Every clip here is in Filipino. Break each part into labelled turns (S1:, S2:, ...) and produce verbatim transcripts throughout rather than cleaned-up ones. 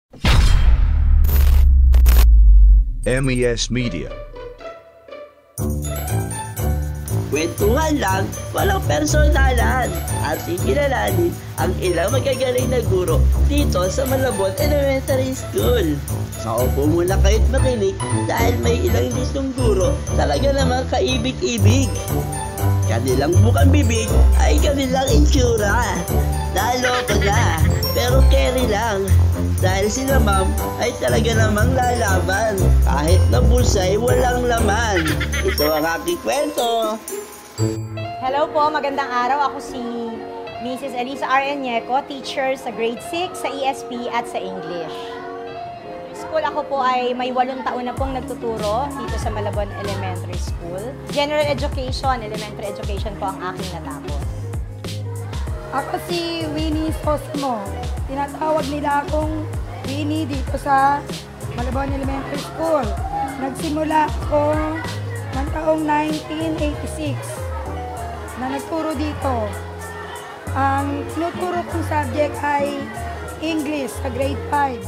S1: M E S Media.
S2: Kwentuhan lang, walang personalan at ikilalanin ang ilang magagaling na guro dito sa Malabon Elementary School. Maupo muna kayo't makinig dahil may ilang ditong guro talaga namang kaibig-ibig. Kanilang bukang bibig ay kanilang itsura. Naloko na, pero carry lang. Dahil sila ma'am ay talaga namang lalaban. Kahit na bulsay, walang laman. Ito ang aking kwento.
S3: Hello po, magandang araw. Ako si Missus Elisa R. Enieco, teacher sa grade six, sa E S P at sa English. School, ako po ay may walong taon na pong nagtuturo dito sa Malabon Elementary School. General Education, Elementary Education po ang aking natapos.
S4: Ako si Winnie Sosmo. Tinatawag nila akong Winnie dito sa Malabon Elementary School. Nagsimula ako ng taong nineteen eighty-six na nagturo dito. Ang tinuturo kong subject ay English sa grade five.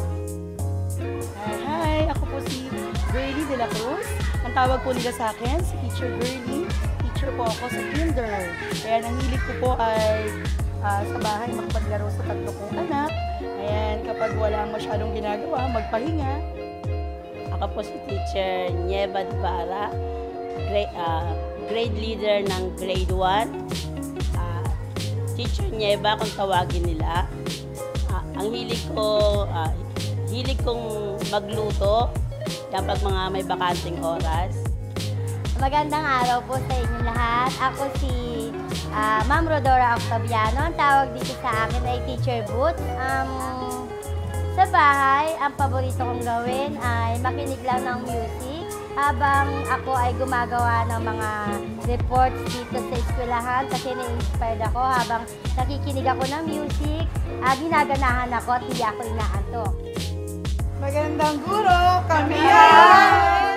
S5: Hi, hi! Ako po si Girlie de la Cruz. Ang tawag po nila sa akin, si Teacher Girlie. Teacher po ako sa kinder. Kaya nangilig ko po ay Uh, sa bahay magpaglaro sa tatlo kong anak. Ayan, kapag walang masyadong ginagawa, magpahinga.
S6: Ako po si Teacher Nieva Dvara, grade, uh, grade leader ng grade one. Uh, Teacher Nieva kung tawagin nila. Uh, ang hilig ko, uh, hilig kong magluto kapag mga may bakanting oras.
S7: Magandang araw po sa inyo lahat. Ako si uh, Ma'am Rodora Octaviano. Ang tawag dito sa akin ay Teacher Boots. Um, sa bahay, ang paborito kong gawin ay makinig lang ng music habang ako ay gumagawa ng mga reports dito sa eskwelahan kasi na-inspired ako habang nakikinig ako ng music, uh, ginaganahan ako at hindi ako inaantok.
S4: Magandang guro, kami yan!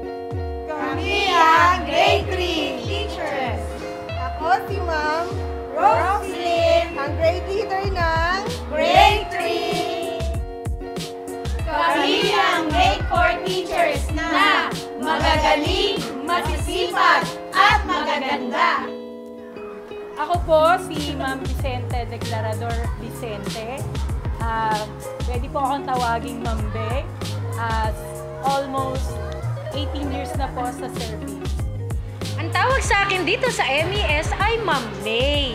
S4: Kami ang grade three teachers. Ako si Ma'am Roslyn, ang grade leader ng grade three.
S8: Kami ang grade four teachers na magagaling, masisipag, at magaganda.
S5: Ako po si Ma'am Vicente Declarador Vicente. Uh, pwede po akong tawaging Ma'am Be. Uh, almost eighteen years na po sa service.
S3: Ang tawag sa akin dito sa M E S ay Ma'am May.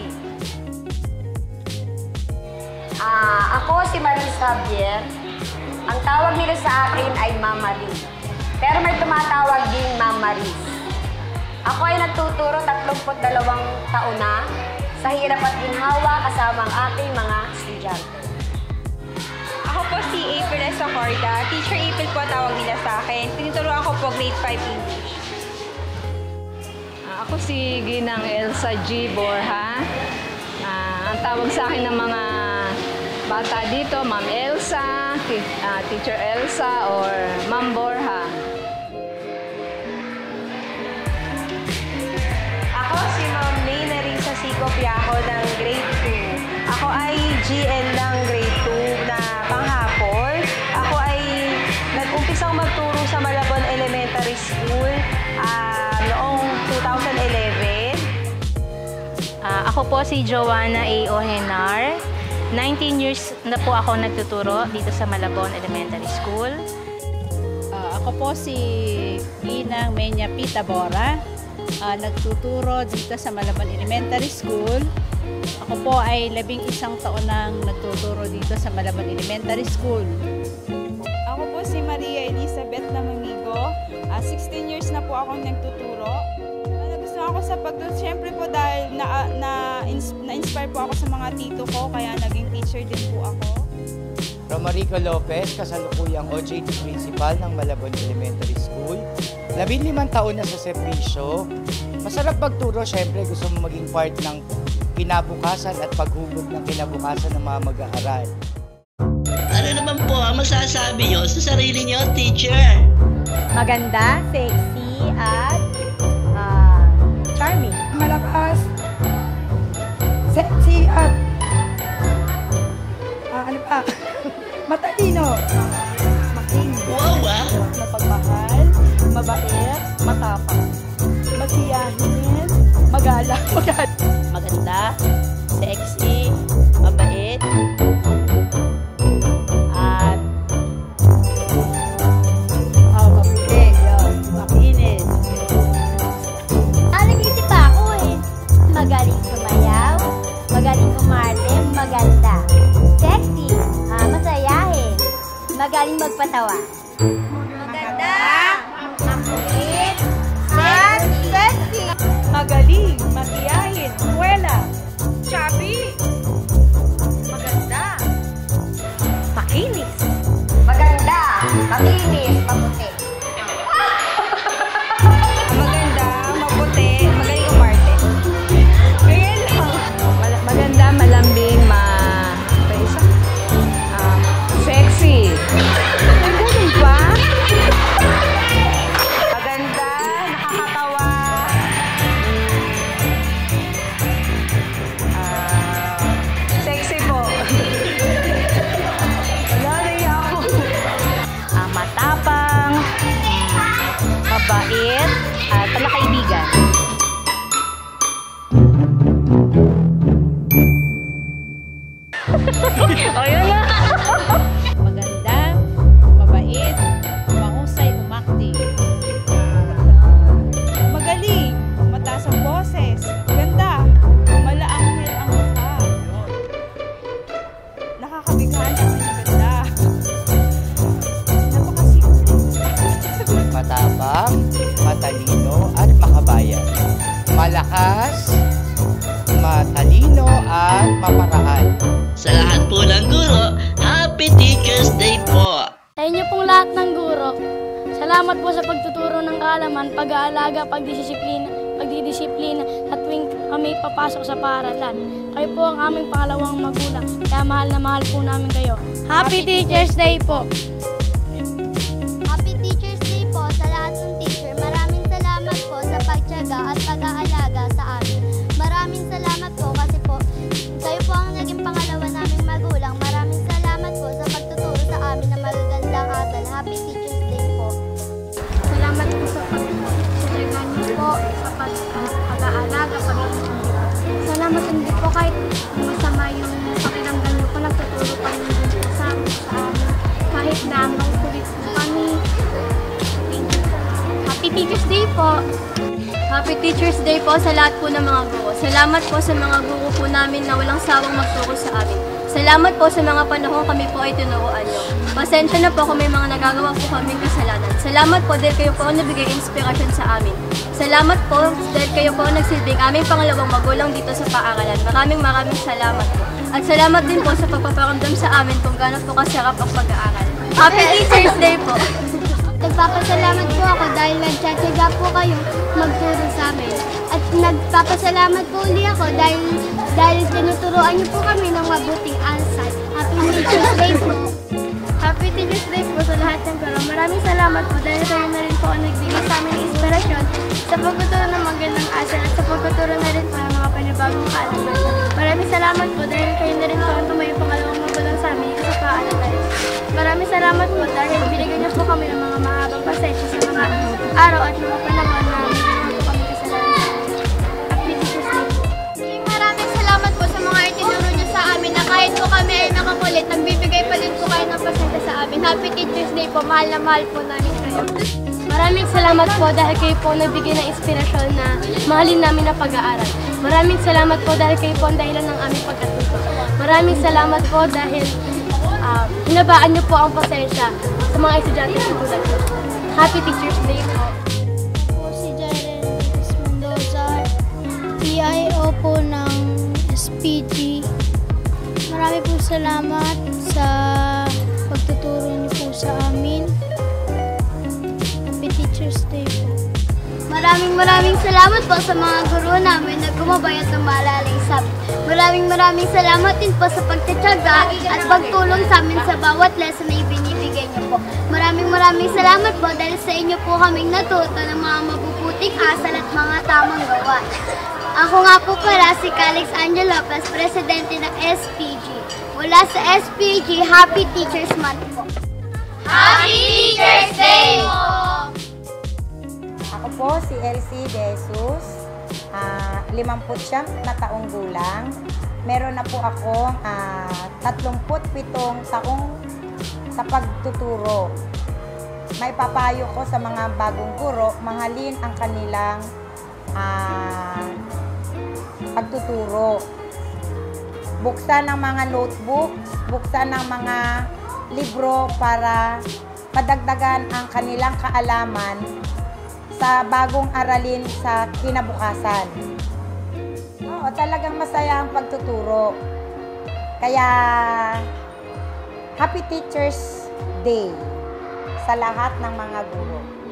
S9: Ah, ako si Marie Xavier. Ang tawag nila sa akin ay Ma'am Marie. Pero may tumatawag din Ma'am Marie. Ako ay nagtuturo tatlumput dalawang taon na sa hirap at ginhawa kasama ang aking mga estudyante.
S10: Ako po si April Esacorda. Teacher April po tawag nila sa akin. Tinuturuan ko po grade five English.
S11: Uh, ako si Ginang Elsa G. Borja. Uh, ang tawag sa akin ng mga bata dito, Ma'am Elsa, uh, Teacher Elsa, or Ma'am Borja.
S10: Ako si Ma'am May Narisa Sico Piaco ng grade two. Ako ay G L ng grade two na panghapon. Ako ay nag-umpisang magturo sa Malabon Elementary School uh, noong two thousand eleven.
S12: Uh, ako po si Joanna A. Ohenar. nineteen years na po ako nagtuturo dito sa Malabon Elementary School.
S13: Uh, ako po si Ginang Menya Pita Bora. Uh, nagtuturo dito sa Malabon Elementary School. Ako po ay labing isang taon nang nagtuturo dito sa Malabon Elementary School.
S14: Ako po si Maria Elizabeth Namamigo. Uh, sixteen years na po akong nagtuturo. Uh, nagustuhan ako sa pagtuturo. Siyempre po dahil na, na, na-inspire po ako sa mga tito ko, kaya naging teacher din po ako.
S15: Romarico Lopez, kasalukuyang O J T Principal ng Malabon Elementary School. labing limang taon na sa serbisyo. Masarap magturo, siyempre gusto mo maging part ng kinabukasan at paghubog ng kinabukasan ng mga mag-aaral.
S2: Ano naman po ang masasabi nyo sa sarili nyo, teacher?
S3: Maganda, sexy, at uh, charming.
S4: Malakas, sexy, at uh, ano pa? matalino, makinis,
S2: Wow, ah!
S5: Mapagmahal, mabait, matapang, masiyahin, magalang, magalang.
S6: Maganda, sexy, mabait, at ah, maputi, yun, makinis.
S7: Ah, nag-isip pa ako eh. Magaling sumayaw, magaling umarte, maganda. Sexy, ah, masayahin, magaling magpatawa. Maganda, makulit, at sexy.
S5: Magaling, masiyahin, buwela, chubby, maganda, makinis.
S9: Maganda, makinis, maputi.
S10: Maganda, maputi, magaling umarte.
S5: Ganyan lang.
S11: Mal- maganda, malambing, ma... Ano isa? Um, sexy. Ang ganun pa?
S10: Maganda, nakakatawa. Ah, sexy po.
S5: Wala, naiya ako.
S12: Ah, matapang, mabait, at malakaibigan.
S11: O, yun na.
S13: Maganda, mabait, mahusay umakti.
S14: Magaling, mataas ang boses, ganda, malaanghel ang mukha. Nakakabighan ang ganda. Napakasimple.
S15: Matapang, matalino, at makabayan. Malakas, matalino, at maparaan.
S2: Sa lahat po ng guro, Happy Teacher's Day po!
S1: Sa inyo pong lahat ng guro, salamat po sa pagtuturo ng kaalaman, pag-aalaga, pagdisiplina, pagdidisiplina at tuwing kami papasok sa paaralan. Kayo po ang aming pangalawang magulang, kaya mahal na mahal po namin kayo. Happy Teacher's Day po!
S7: Happy Teacher's Day po sa lahat ng teacher. Maraming salamat po sa pagtiyaga at pag-aalaga sa amin. Maraming salamat po kasi po kayo po ang naging pangalawa naming magulang. Maraming salamat po sa pagtuturo sa amin ng magagandang aral. Happy Teacher's Day po.
S1: Salamat po sa pagtitiyaga niyo po, sa pag- pag-aalaga, pag-iingat. Salamat hindi po kahit masama yung pakiramdam niyo po, nagtuturo pa rin din po sa amin, sa amin. Kahit na hanggang kulit po kami. Thank you po. Happy Teacher's Day po! Happy Teacher's Day po sa lahat po ng mga guro. Salamat po sa mga guro po namin na walang sawang magturo sa amin. Salamat po sa mga panahon kami po ay tinuruan nyo. Pasensya na po kung may mga nagagawa po kaming kasalanan. Salamat po dahil kayo po ang nabigay inspirasyon sa amin. Salamat po dahil kayo po ang nagsilbing aming pangalawang magulang dito sa paaralan. Maraming maraming salamat po. At salamat din po sa pagpaparamdam sa amin kung gaano po kasarap ang pag-aaral. Happy Teacher's Day po!
S7: Nagpapasalamat po ako dahil nagtsatsaga po kayo magturo sa amin. At nagpapasalamat po uli ako dahil dahil tinuturoan niyo po kami ng mabuting ansal. Happy Teacher's Day po!
S1: Happy Teacher's Day po sa lahat ng guro. Maraming salamat po dahil kayo na rin po ang nagbigay sa amin ng inspirasyon sa pagtuturo ng magandang asal at sa pagtuturo na rin po ng mga panibagong kaalaman. Maraming salamat po dahil kayo na rin po ang tumayo pangalawang magulang sa amin dito sa paaralan. Maraming salamat po dahil binigyan niyo po kami ng mga mahabang pasensya sa mga araw at mga panahon na binigyan po kami kasalanan. Happy Teacher's Day po.
S7: Maraming salamat po sa mga itinuro niyo sa amin na kahit po kami ay nakakulit, nagbibigay pa din po kayo ng pasensya sa amin. Happy Teacher's Day po. Mahal na mahal po namin kayo.
S1: Maraming salamat po dahil kayo po nagbigay ng inspirasyon na mahalin namin na pag-aaral. Maraming salamat po dahil kayo po ang dahilan ng aming pagkatuto. Maraming salamat po dahil uh, hinabaan niyo po ang pasensya sa mga estudyante sa tulad ko. Happy Teacher's Day po.
S16: Po si Jaren Mendoza, P I O po ng S P G. Marami po salamat sa pagtuturo niyo po sa amin. Happy Teacher's Day po.
S7: Maraming maraming salamat po sa mga guro namin na gumabay at umalalay sa amin. Maraming maraming salamat din po sa pagtatyaga at pagtulong sa amin sa bawat lesson na ibinibigay niyo po. Maraming maraming salamat po dahil sa inyo po kaming natuto ng mga mabubuting asal at mga tamang gawa. Ako nga po pala si Calix Angel Lopez, Presidente ng S P G.
S1: Mula sa S P G, Happy Teachers Month po.
S8: Happy Teachers Day po!
S3: Ako po si Elsie De Jesus, uh, limampu't siyam na taong gulang. Meron na po ako uh, tatlumput pitong taong sa pagtuturo. May papayo ko sa mga bagong guro, mahalin ang kanilang uh, pagtuturo. Buksan ng mga notebooks, buksan ng mga libro para padagdagan ang kanilang kaalaman sa bagong aralin sa kinabukasan. Oo, talagang masaya ang pagtuturo. Kaya, Happy Teachers Day sa lahat ng mga guro.